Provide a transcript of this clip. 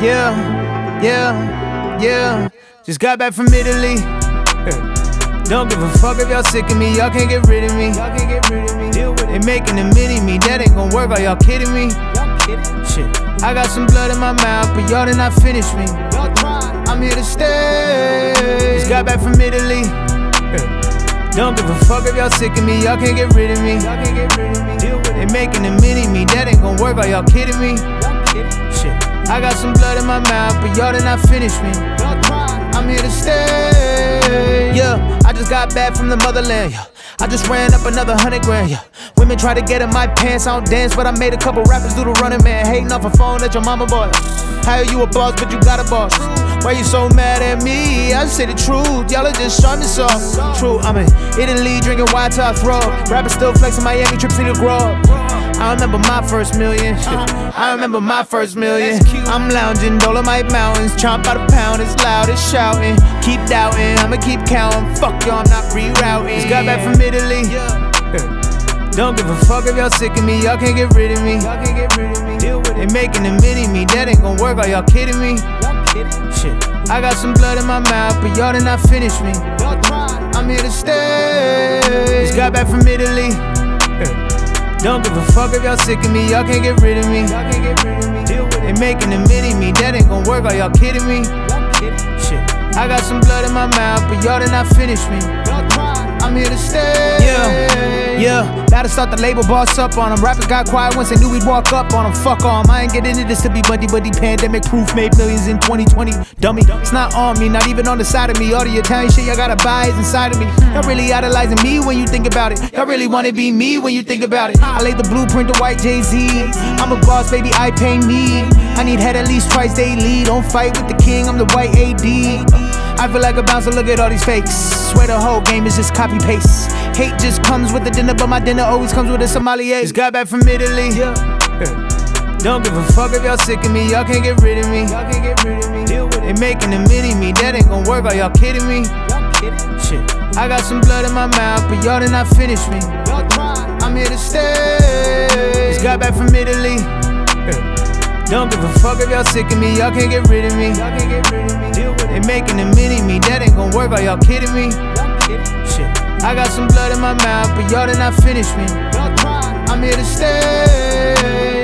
Yeah. Just got back from Italy. Don't give a fuck if y'all sick of me, y'all can't get rid of me. They making a mini-me, that ain't gon' work, are y'all kidding me? Shit, I got some blood in my mouth, but y'all did not finish me. I'm here to stay. Just got back from Italy. Don't give a fuck if y'all sick of me, y'all can't get rid of me. They making a mini-me, that ain't gon' work, are y'all kidding me? Shit, I got some blood in my mouth, but y'all did not finish me. I'm here to stay. Yeah, I just got back from the motherland. Yeah, I just ran up another 100 grand. Yeah, women try to get in my pants, I don't dance, but I made a couple rappers do the running man. Hating off a phone at your mama boy. How are you a boss, but you got a boss? Why you so mad at me? I just say the truth, y'all are just showing me soft. True, I'm in Italy drinking wine till I throw up. Rappers still flexing Miami trips to the grow up. I remember my first million. I remember my first million. I'm lounging, Dolomite Mountains, chomp out a pound, it's loud, it's shouting. Keep doubting, I'ma keep counting. Fuck y'all, I'm not rerouting. Just got back from Italy. Don't give a fuck if y'all sick of me, y'all can't get rid of me. They making a mini-me, that ain't gon' work, are y'all kidding me? Shit, I got some blood in my mouth, but y'all did not finish me. I'm here to stay. Just got back from Italy. Don't give a fuck if y'all sick of me, y'all can't get rid of me. They making a mini-me, that ain't gon' work, are y'all kidding me? Shit, I got some blood in my mouth, but y'all did not finish me. I'm here to stay. Yeah, gotta start the label, boss up on them. Rappers got quiet once they knew we'd walk up on them. Fuck on 'em, I ain't get into this to be buddy. Pandemic proof, made millions in 2020. Dummy, it's not on me, not even on the side of me. All the Italian shit y'all gotta buy is inside of me. Y'all really idolizing me when you think about it. Y'all really wanna be me when you think about it. I laid the blueprint to white Jay-Z. I'm a boss, baby, I pay me. I need head at least twice daily. Don't fight with the king, I'm the white AD. I feel like a bouncer, look at all these fakes. Swear the whole game is just copy-paste. Hate just comes with the dinner, but my dinner always comes with a sommelier. Just got back from Italy. Don't give a fuck if y'all sick of me, y'all can't get rid of me. They making a mini-me, that ain't gon' work, are y'all kidding me? Shit, I got some blood in my mouth, but y'all did not finish me. I'm here to stay. Just got back from Italy. Don't give a fuck if y'all sick of me, y'all can't get rid of me. They making a mini-me, that ain't gon' work, are y'all kidding me? Shit, I got some blood in my mouth, but y'all did not finish me. I'm here to stay.